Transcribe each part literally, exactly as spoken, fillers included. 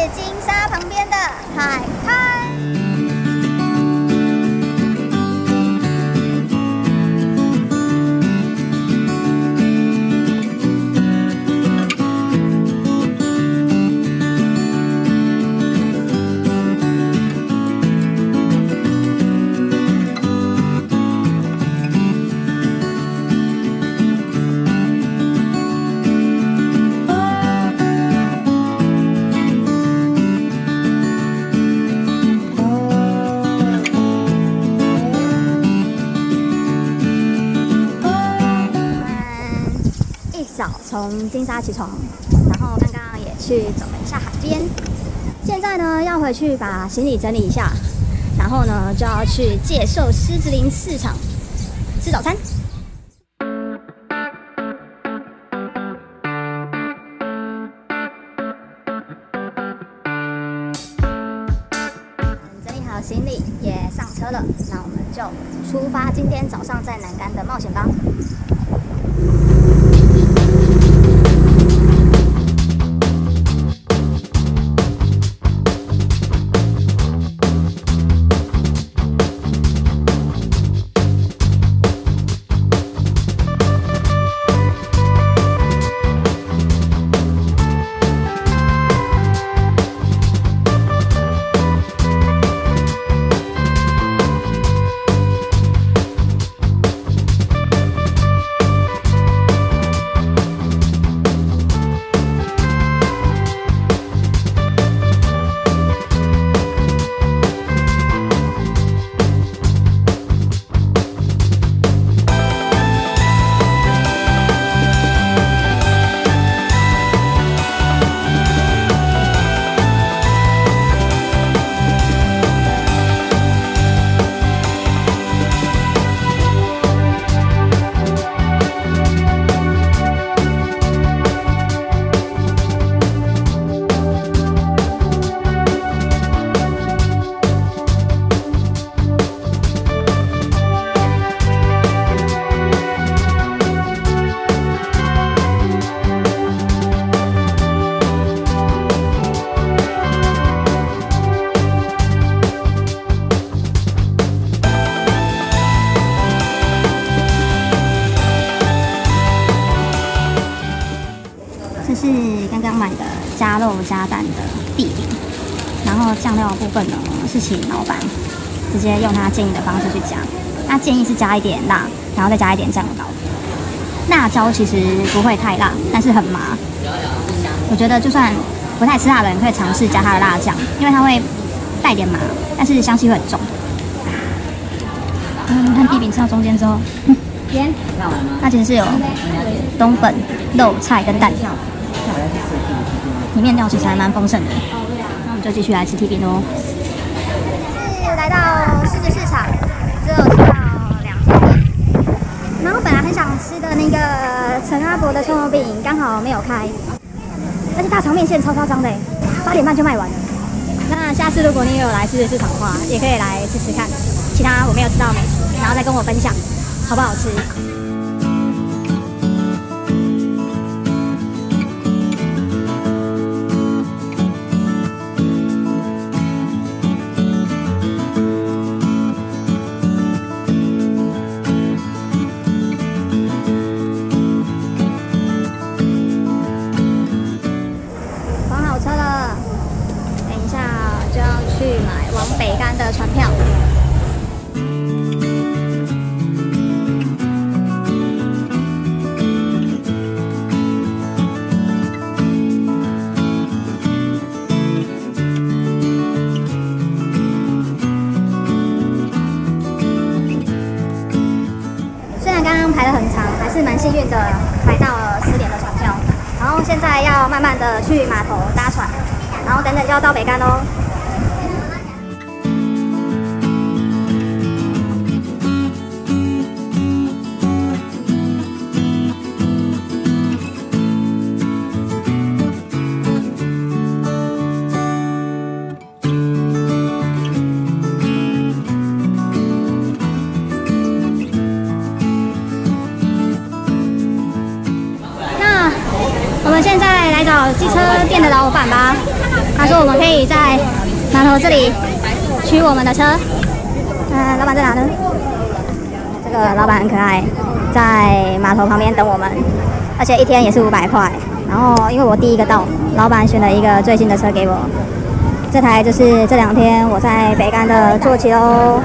金沙旁边的海滩。早从金沙起床，然后刚刚也去走了一下海边。现在呢，要回去把行李整理一下，然后呢就要去介寿狮子林市场吃早餐。整理好行李，也上车了，那我们就出发今天早上在南竿的冒险吧。这是刚刚买的加肉加蛋的地饼，然后酱料的部分呢是请老板直接用他建议的方式去加。他建议是加一点辣，然后再加一点酱油膏。辣椒其实不会太辣，但是很麻。我觉得就算不太吃辣的人可以尝试加它的辣酱，因为它会带点麻，但是香气会很重。嗯，看地饼吃到中间之后，盐，它其实是有冬粉、肉、菜跟蛋。里面料其实还蛮丰盛的，那我们就继续来吃提饼喽。是来到狮子市场，只有吃到两间店，然后本来很想吃的那个陈阿伯的葱油饼刚好没有开，而且大肠面线超夸张的，八点半就卖完了。那下次如果你也有来狮子市场的话，也可以来吃吃看其他我没有吃到的美食，然后再跟我分享好不好吃。往北竿的船票。虽然刚刚排得很长，还是蛮幸运的，排到了十点的船票。然后现在要慢慢的去码头搭船，然后等等就要到北竿喽。我们现在来找机车店的老板吧。 他说我们可以在码头这里取我们的车。嗯，老板在哪呢？这个老板很可爱，在码头旁边等我们，而且一天也是五百块。然后因为我第一个到，老板选了一个最新的车给我，这台就是这两天我在北干的坐骑喽。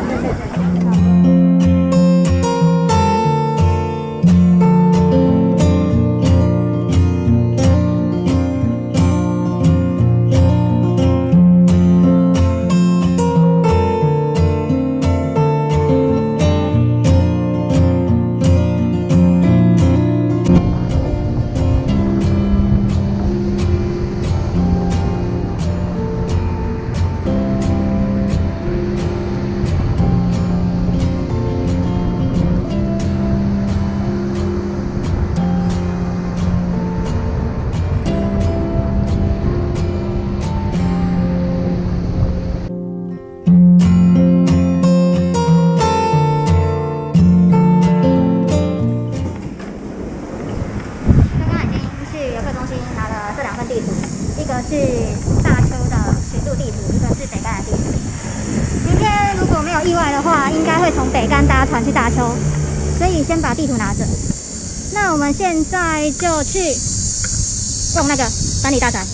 一个是大邱的水路地图，一个是北干的地图。明天如果没有意外的话，应该会从北干搭船去大邱，所以先把地图拿着。那我们现在就去用那个三里大闸。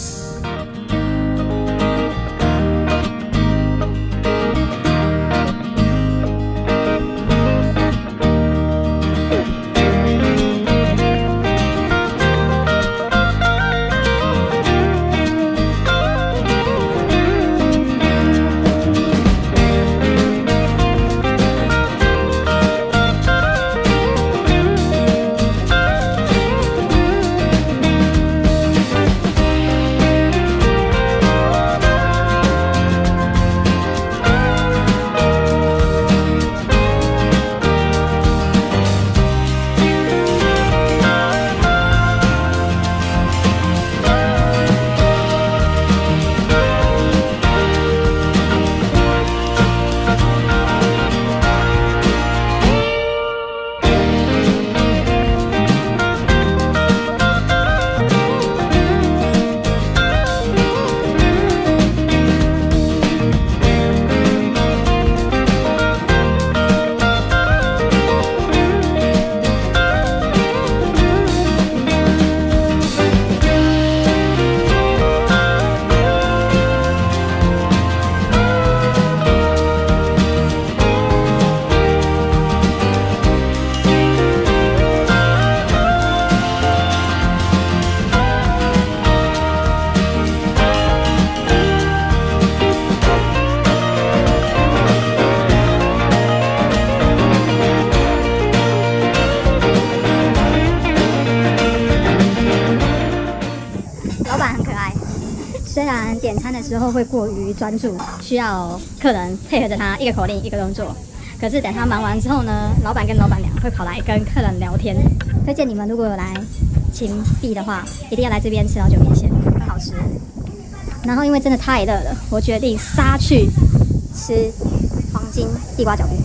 虽然点餐的时候会过于专注，需要客人配合着他一个口令一个动作，可是等他忙完之后呢，老板跟老板娘会跑来跟客人聊天。推荐你们如果有来芹壁的话，一定要来这边吃老酒面线，很好吃。然后因为真的太热了，我决定杀去吃黄金地瓜饺面。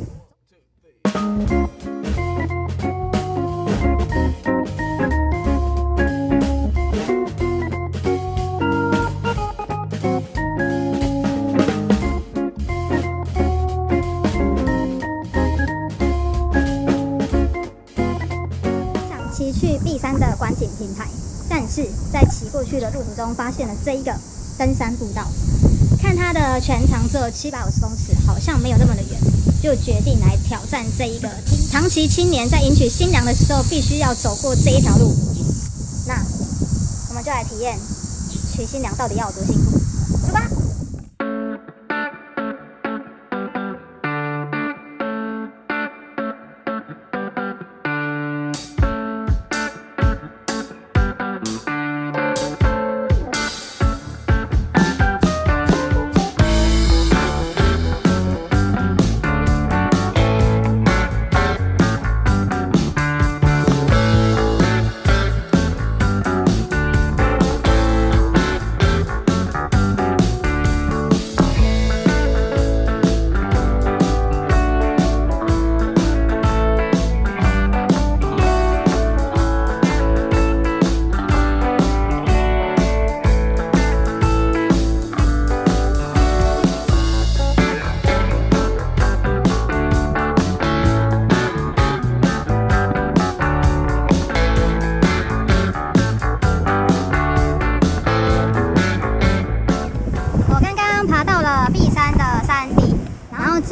骑去碧山的观景平台，但是在骑过去的路途中发现了这一个登山步道，看它的全长只有七百五十公尺，好像没有那么的远，就决定来挑战这一个长期青年在迎娶新娘的时候必须要走过这一条路。那我们就来体验娶新娘到底要有多辛苦，出发！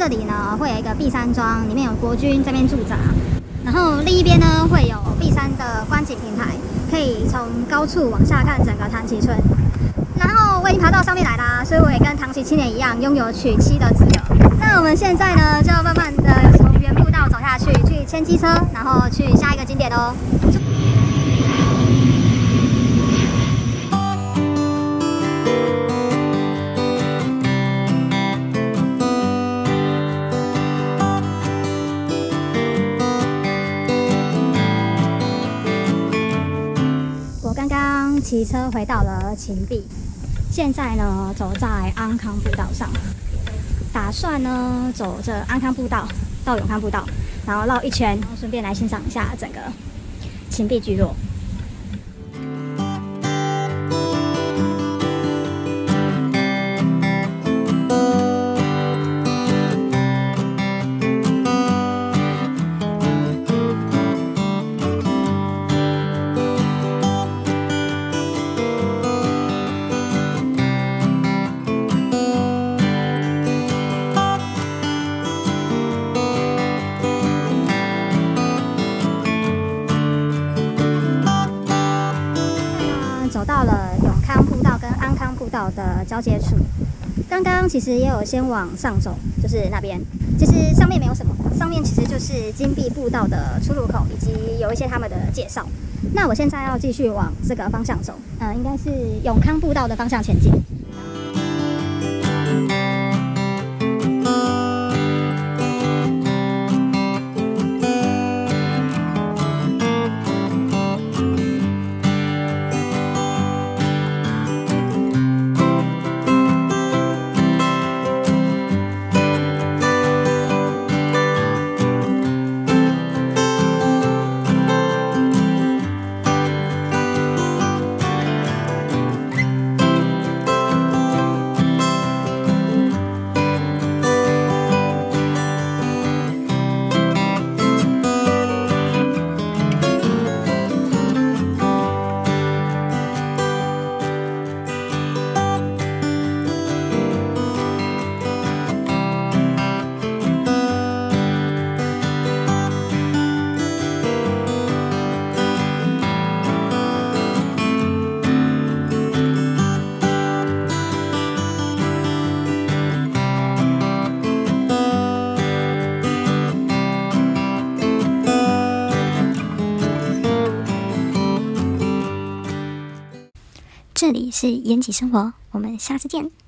这里呢会有一个碧山庄，里面有国军这边驻扎，然后另一边呢会有碧山的观景平台，可以从高处往下看整个唐崎村。然后我已经爬到上面来啦，所以我也跟唐崎青年一样，拥有娶妻的资格。那我们现在呢就要慢慢的从原步道走下去，去牵机车，然后去下一个景点哦。 刚刚骑车回到了芹壁，现在呢走在安康步道上，打算呢走着安康步道到永康步道，然后绕一圈，然后顺便来欣赏一下整个芹壁聚落。 走到了永康步道跟安康步道的交界处，刚刚其实也有先往上走，就是那边。其实上面没有什么，上面其实就是金壁步道的出入口，以及有一些他们的介绍。那我现在要继续往这个方向走，呃，应该是永康步道的方向前进。 这里是延吉生活，我们下次见。